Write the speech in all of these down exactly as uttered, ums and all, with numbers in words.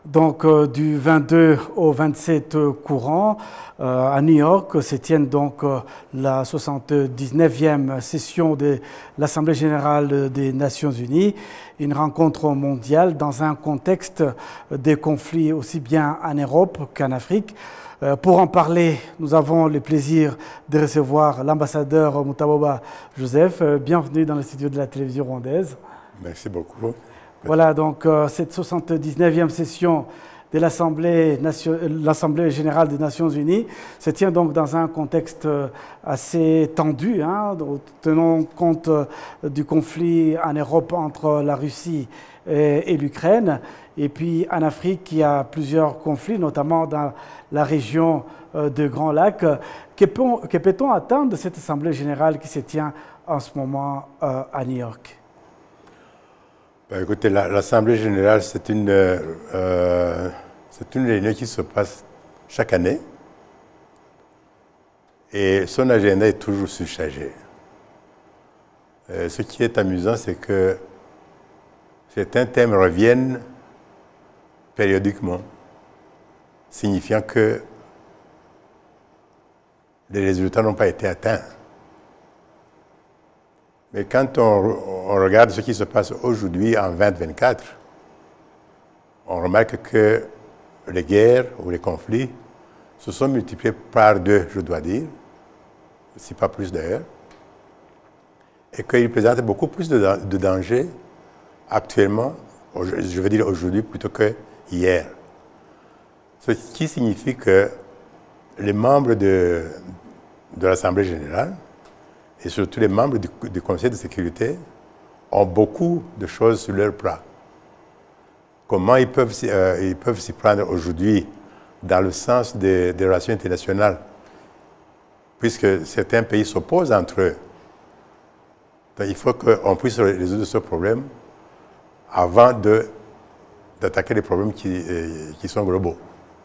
Donc, euh, du vingt-deux au vingt-sept courant, euh, à New York, se tient donc euh, la soixante-dix-neuvième session de l'Assemblée générale des Nations unies, une rencontre mondiale dans un contexte de conflits aussi bien en Europe qu'en Afrique. Euh, pour en parler, nous avons le plaisir de recevoir l'ambassadeur Mutaboba Joseph. Euh, bienvenue dans le studio de la télévision rwandaise. Merci beaucoup. Voilà, donc euh, cette soixante-dix-neuvième session de l'Assemblée l'Assemblée générale des Nations unies se tient donc dans un contexte assez tendu, hein, tenant compte du conflit en Europe entre la Russie et, et l'Ukraine. Et puis en Afrique, il y a plusieurs conflits, notamment dans la région euh, de Grand Lac. Que, peut, que peut-on attendre de cette Assemblée générale qui se tient en ce moment euh, à New York? Ben, écoutez, l'Assemblée générale, c'est une, euh, c'est une réunion qui se passe chaque année et son agenda est toujours surchargé. Euh, ce qui est amusant, c'est que certains thèmes reviennent périodiquement, signifiant que les résultats n'ont pas été atteints. Mais quand on, on regarde ce qui se passe aujourd'hui en vingt vingt-quatre, on remarque que les guerres ou les conflits se sont multipliés par deux, je dois dire, si pas plus d'ailleurs, et qu'ils présentent beaucoup plus de, de dangers actuellement, je veux dire aujourd'hui plutôt que hier. Ce qui signifie que les membres de, de l'Assemblée générale et surtout les membres du, du Conseil de sécurité ont beaucoup de choses sur leur plat. Comment ils peuvent, euh, ils peuvent s'y prendre aujourd'hui dans le sens des, des relations internationales, puisque certains pays s'opposent entre eux. Donc, il faut qu'on puisse résoudre ce problème avant de, d'attaquer les problèmes qui, euh, qui sont globaux.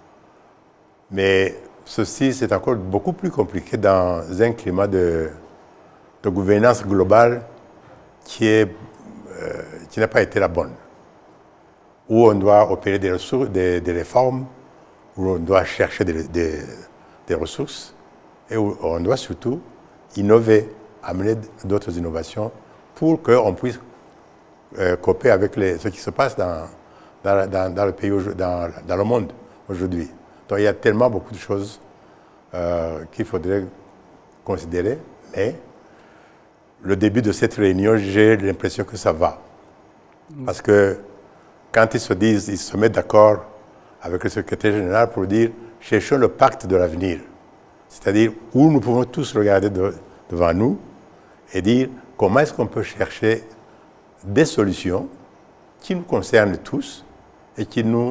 Mais ceci, c'est encore beaucoup plus compliqué dans un climat de de gouvernance globale qui est, euh, qui n'a pas été la bonne, où on doit opérer des, ressources, des, des réformes, où on doit chercher des, des, des ressources, et où on doit surtout innover, amener d'autres innovations pour qu'on puisse euh, coopérer avec les, ce qui se passe dans, dans, dans, dans le pays, dans, dans le monde aujourd'hui. Donc il y a tellement beaucoup de choses euh, qu'il faudrait considérer, mais le début de cette réunion, j'ai l'impression que ça va. Parce que quand ils se disent, ils se mettent d'accord avec le secrétaire général pour dire « cherchons le pacte de l'avenir ». C'est-à-dire où nous pouvons tous regarder de, devant nous et dire comment est-ce qu'on peut chercher des solutions qui nous concernent tous et qui nous,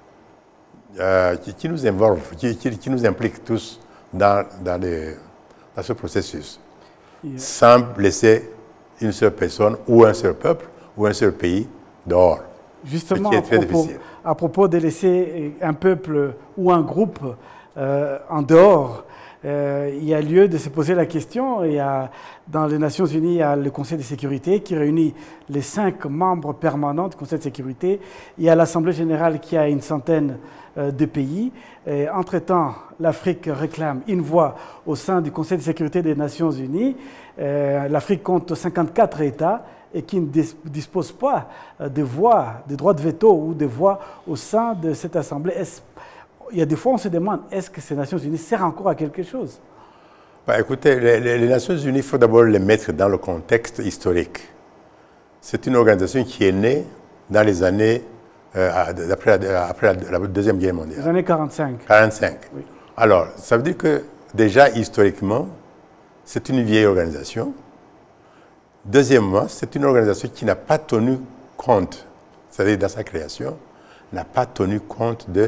euh, qui, qui nous involvent, qui, qui, qui nous impliquent tous dans, dans, les, dans ce processus. Sans laisser une seule personne ou un seul peuple ou un seul pays dehors. Justement, à propos, à propos de laisser un peuple ou un groupe euh, en dehors, euh, il y a lieu de se poser la question. Il y a, dans les Nations Unies, il y a le Conseil de sécurité qui réunit les cinq membres permanents du Conseil de sécurité. Il y a l'Assemblée générale qui a une centaine euh, de pays. Et, entre-temps, l'Afrique réclame une voix au sein du Conseil de sécurité des Nations unies. Euh, L'Afrique compte cinquante-quatre États et qui ne dis dispose pas de voix, de droit de veto ou de voix au sein de cette Assemblée. Il y a des fois, on se demande, est-ce que ces Nations unies servent encore à quelque chose? Bah, écoutez, les, les, les Nations unies, il faut d'abord les mettre dans le contexte historique. C'est une organisation qui est née dans les années Euh, après, la, après la, la Deuxième Guerre mondiale. Les années quarante-cinq. quarante-cinq. Oui. Alors, ça veut dire que déjà, historiquement, c'est une vieille organisation. Deuxièmement, c'est une organisation qui n'a pas tenu compte, c'est-à-dire dans sa création, n'a pas tenu compte de,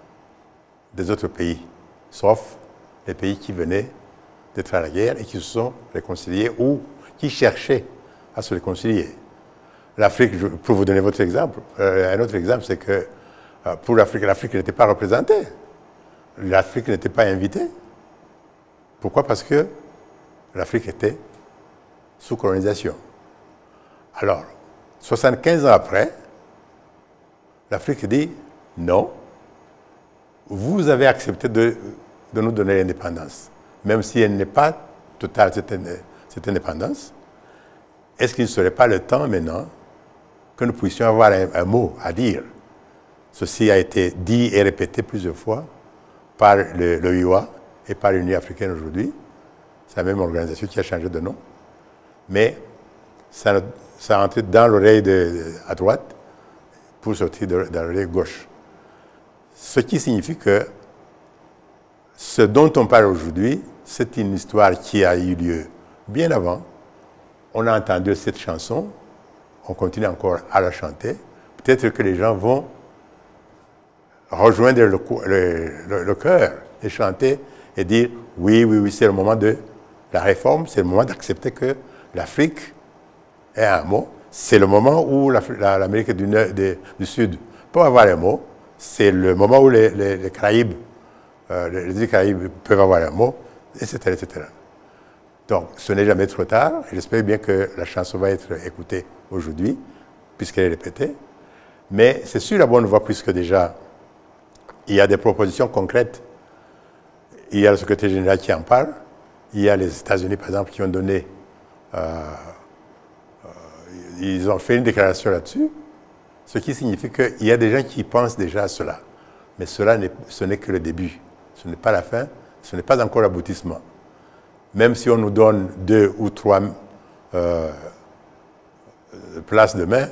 des autres pays, sauf les pays qui venaient d'être à la guerre et qui se sont réconciliés ou qui cherchaient à se réconcilier. L'Afrique, pour vous donner votre exemple, euh, un autre exemple, c'est que euh, pour l'Afrique, l'Afrique n'était pas représentée. L'Afrique n'était pas invitée. Pourquoi? Parce que l'Afrique était sous colonisation. Alors, soixante-quinze ans après, l'Afrique dit, non, vous avez accepté de, de nous donner l'indépendance, même si elle n'est pas totale, cette, cette indépendance. Est-ce qu'il ne serait pas le temps maintenant que nous puissions avoir un, un mot à dire? Ceci a été dit et répété plusieurs fois par le, le U A et par l'Union africaine aujourd'hui. C'est la même organisation qui a changé de nom. Mais ça, ça a entré dans l'oreille à droite pour sortir de, de l'oreille gauche. Ce qui signifie que ce dont on parle aujourd'hui, c'est une histoire qui a eu lieu bien avant. On a entendu cette chanson, on continue encore à la chanter. Peut-être que les gens vont rejoindre le, le, le, le cœur et chanter et dire oui, oui, oui, c'est le moment de la réforme, c'est le moment d'accepter que l'Afrique est un mot. C'est le moment où l'Amérique du, du Sud peut avoir un mot. C'est le moment où les, les, les Caraïbes, euh, les îles Caraïbes peuvent avoir un mot, et cetera, et cetera. Donc, ce n'est jamais trop tard. J'espère bien que la chanson va être écoutée aujourd'hui, puisqu'elle est répétée. Mais c'est sur la bonne voie, puisque déjà, il y a des propositions concrètes. Il y a le secrétaire général qui en parle. Il y a les États-Unis, par exemple, qui ont donné... Euh, euh, ils ont fait une déclaration là-dessus, ce qui signifie qu'il y a des gens qui pensent déjà à cela. Mais cela ce n'est que le début. Ce n'est pas la fin, ce n'est pas encore l'aboutissement. Même si on nous donne deux ou trois euh, places demain,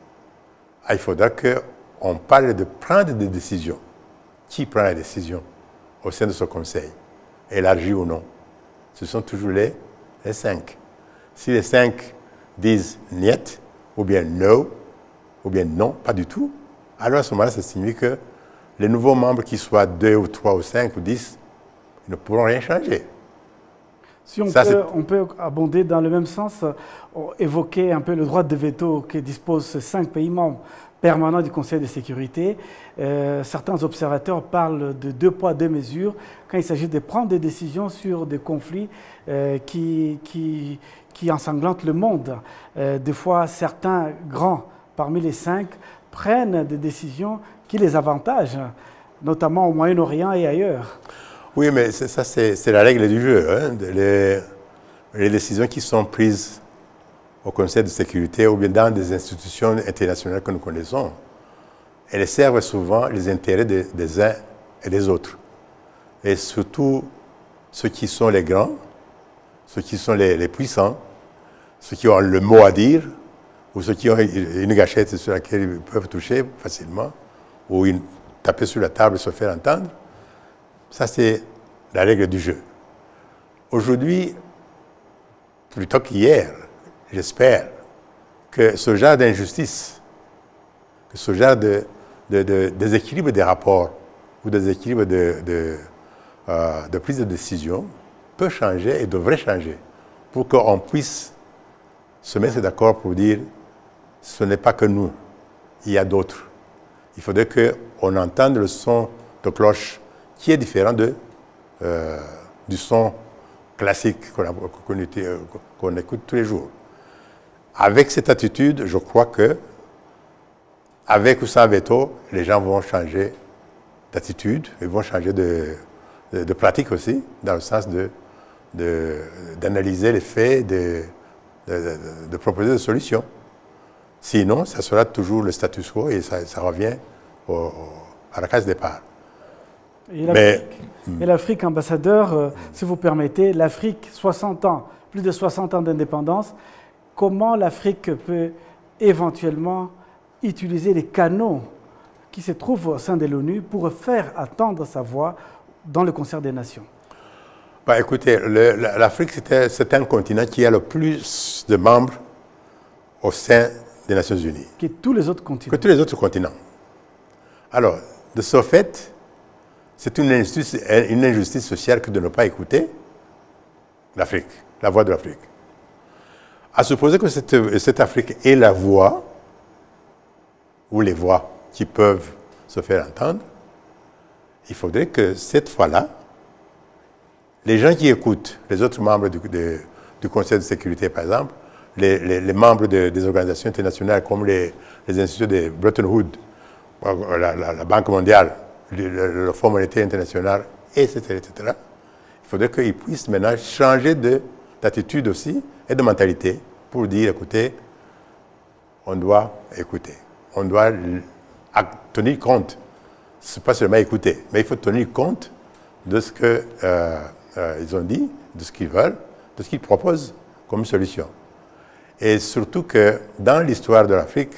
il faudra qu'on parle de prendre des décisions. Qui prend la décision au sein de ce conseil, élargi ou non? Ce sont toujours les, les cinq. Si les cinq disent niet, ou bien no, ou bien non, pas du tout, alors à ce moment-là, ça signifie que les nouveaux membres, qui soient deux ou trois ou cinq ou dix, ils ne pourront rien changer. Si on, ça, peut, on peut abonder dans le même sens, évoquer un peu le droit de veto que disposent ces cinq pays membres permanents du Conseil de sécurité. Euh, certains observateurs parlent de deux poids, deux mesures quand il s'agit de prendre des décisions sur des conflits euh, qui, qui, qui ensanglantent le monde. Euh, des fois, certains grands parmi les cinq prennent des décisions qui les avantagent, notamment au Moyen-Orient et ailleurs. Oui, mais ça, c'est la règle du jeu. Hein. Les, les décisions qui sont prises au Conseil de sécurité ou bien dans des institutions internationales que nous connaissons, elles servent souvent les intérêts des, des uns et des autres. Et surtout ceux qui sont les grands, ceux qui sont les, les puissants, ceux qui ont le mot à dire, ou ceux qui ont une gâchette sur laquelle ils peuvent toucher facilement, ou une, taper sur la table et se faire entendre. Ça, c'est la règle du jeu. Aujourd'hui, plutôt qu'hier, j'espère que ce genre d'injustice, que ce genre de, de, de déséquilibre des rapports ou de déséquilibre de, de, euh, de prise de décision peut changer et devrait changer pour qu'on puisse se mettre d'accord pour dire ce n'est pas que nous, il y a d'autres. Il faudrait qu'on entende le son de cloche qui est différent de, euh, du son classique qu'on qu'on qu'on écoute tous les jours. Avec cette attitude, je crois que, avec ou sans veto, les gens vont changer d'attitude, ils vont changer de, de, de pratique aussi, dans le sens d'analyser de, de, les faits, de, de, de, de proposer des solutions. Sinon, ça sera toujours le status quo et ça, ça revient au, au, à la case départ. Et l'Afrique, ambassadeur, euh, si vous permettez, l'Afrique, soixante ans, plus de soixante ans d'indépendance, comment l'Afrique peut éventuellement utiliser les canaux qui se trouvent au sein de l'ONU pour faire entendre sa voix dans le concert des nations? Bah, écoutez, l'Afrique, c'est un continent qui a le plus de membres au sein des Nations Unies. Que tous les autres continents. Que tous les autres continents. Alors, de ce fait, c'est une injustice, une injustice sociale que de ne pas écouter l'Afrique, la voix de l'Afrique. À supposer que cette, cette Afrique est la voix, ou les voix qui peuvent se faire entendre, il faudrait que cette fois-là, les gens qui écoutent, les autres membres du, de, du Conseil de sécurité, par exemple, les, les, les membres de, des organisations internationales comme les, les instituts de Bretton Woods la, la, la Banque mondiale, le, le, le Fonds monétaire international, et cetera, et cetera. Il faudrait qu'ils puissent maintenant changer d'attitude aussi et de mentalité pour dire, écoutez, on doit écouter, on doit tenir compte. Ce n'est pas seulement écouter, mais il faut tenir compte de ce qu'ils euh, euh, ont dit, de ce qu'ils veulent, de ce qu'ils proposent comme solution. Et surtout que dans l'histoire de l'Afrique,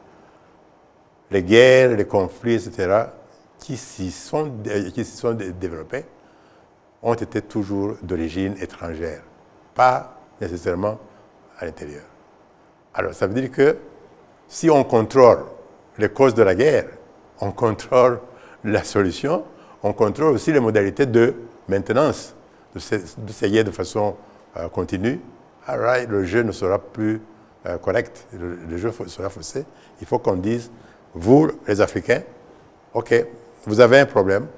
les guerres, les conflits, et cetera, qui s'y sont, qui s'y sont développés, ont été toujours d'origine étrangère, pas nécessairement à l'intérieur. Alors, ça veut dire que si on contrôle les causes de la guerre, on contrôle la solution, on contrôle aussi les modalités de maintenance de ces, de ces guerres de façon euh, continue. Alors, le jeu ne sera plus euh, correct, le, le jeu sera faussé. Il faut qu'on dise, vous, les Africains, OK, vous avez un problème.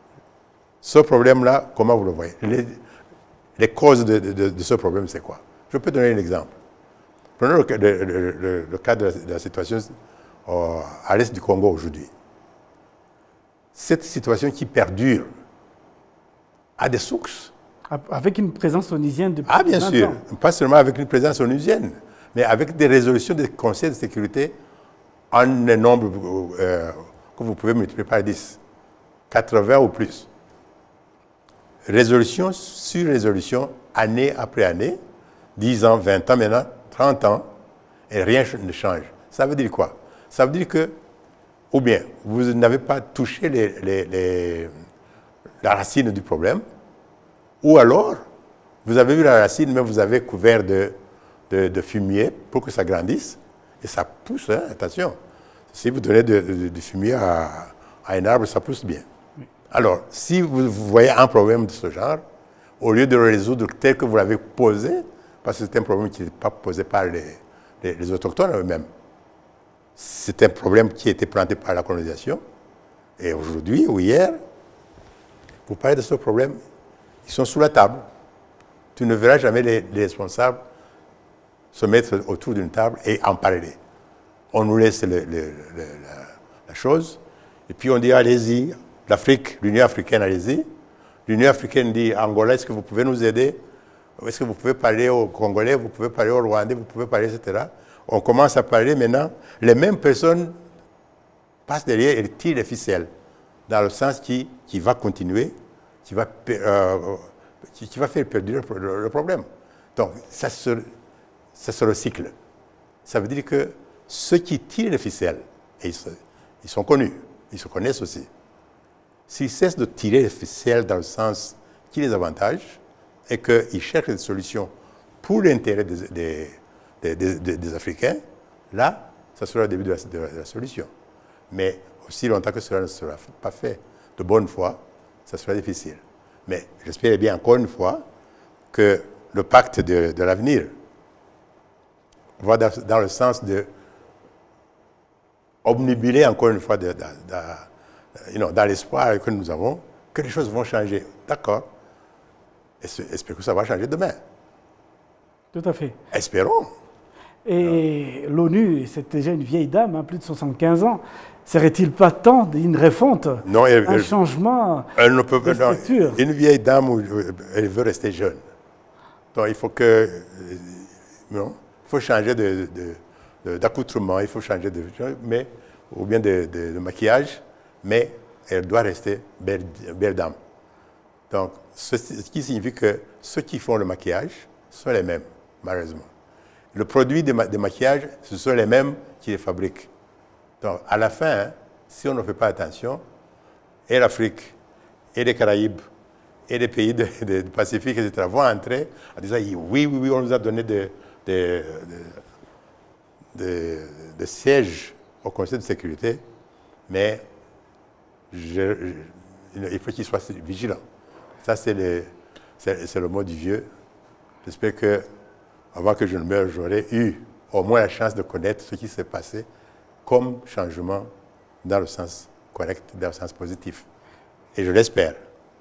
Ce problème-là, comment vous le voyez? Les, les causes de, de, de ce problème, c'est quoi? Je peux donner un exemple. Prenons le, le, le, le cas de la, de la situation euh, à l'est du Congo aujourd'hui. Cette situation qui perdure a des sources. Avec une présence onusienne depuis Ah, bien sûr. Pas seulement avec une présence onusienne, mais avec des résolutions des conseils de sécurité en un nombre euh, que vous pouvez multiplier par dix, quatre-vingts ou plus. Résolution sur résolution, année après année, dix ans, vingt ans maintenant, trente ans, et rien ne change. Ça veut dire quoi? Ça veut dire que, ou bien, vous n'avez pas touché les, les, les, la racine du problème, ou alors, vous avez vu la racine, mais vous avez couvert de, de, de fumier pour que ça grandisse, et ça pousse, hein, attention. Si vous donnez de, de, de fumier à, à un arbre, ça pousse bien. Oui. Alors, si vous, vous voyez un problème de ce genre, au lieu de le résoudre tel que vous l'avez posé, parce que c'est un problème qui n'est pas posé par les, les, les autochtones eux-mêmes, c'est un problème qui a été planté par la colonisation, et aujourd'hui ou hier, vous parlez de ce problème, ils sont sous la table. Tu ne verras jamais les, les responsables se mettre autour d'une table et en parler. On nous laisse le, le, le, la, la chose, et puis on dit allez-y, l'Afrique, l'Union africaine, allez-y. L'Union africaine dit Angola, est-ce que vous pouvez nous aider? Est-ce que vous pouvez parler aux Congolais, vous pouvez parler aux Rwandais, vous pouvez parler, et cetera. On commence à parler maintenant. Les mêmes personnes passent derrière et tirent les ficelles, dans le sens qui, qui va continuer, qui va, euh, qui, qui va faire perdurer le, le problème. Donc, ça se, ça se recycle. Ça veut dire que ceux qui tirent les ficelles, et ils, se, ils sont connus, ils se connaissent aussi, s'ils cessent de tirer les ficelles dans le sens qui les avantage, et qu'ils cherchent des solutions pour l'intérêt des, des, des, des, des Africains, là, ça sera le début de la, de la solution. Mais aussi longtemps que cela ne sera pas fait de bonne foi, ça sera difficile. Mais j'espère bien encore une fois que le pacte de, de l'avenir va dans, dans le sens de obnubiler encore une fois de, de, de, you know, dans l'espoir que nous avons que les choses vont changer. D'accord. Espérons que ça va changer demain. Tout à fait. Espérons. Et l'ONU, c'est déjà une vieille dame, hein, plus de soixante-quinze ans. Serait-il pas temps d'une refonte, non, elle, un elle, changement elle ne peut, de structure? Non, une vieille dame, elle veut rester jeune. Donc il faut que, non, il faut changer de, de, de, d'accoutrement, il faut changer de, mais, ou bien de, de, de maquillage, mais elle doit rester belle, belle dame. Donc, ce, ce qui signifie que ceux qui font le maquillage sont les mêmes, malheureusement. Le produit de, ma, de maquillage, ce sont les mêmes qui les fabriquent. Donc, à la fin, hein, si on ne fait pas attention, et l'Afrique, et les Caraïbes, et les pays du de, de Pacifique, et cetera, vont entrer en disant oui, oui, oui, on nous a donné des de, de, de, de sièges au Conseil de sécurité, mais je, je, il faut qu'ils soient vigilants. Ça, c'est le, le mot du vieux. J'espère que, avant que je ne meure, j'aurai eu au moins la chance de connaître ce qui s'est passé comme changement dans le sens correct, dans le sens positif. Et je l'espère.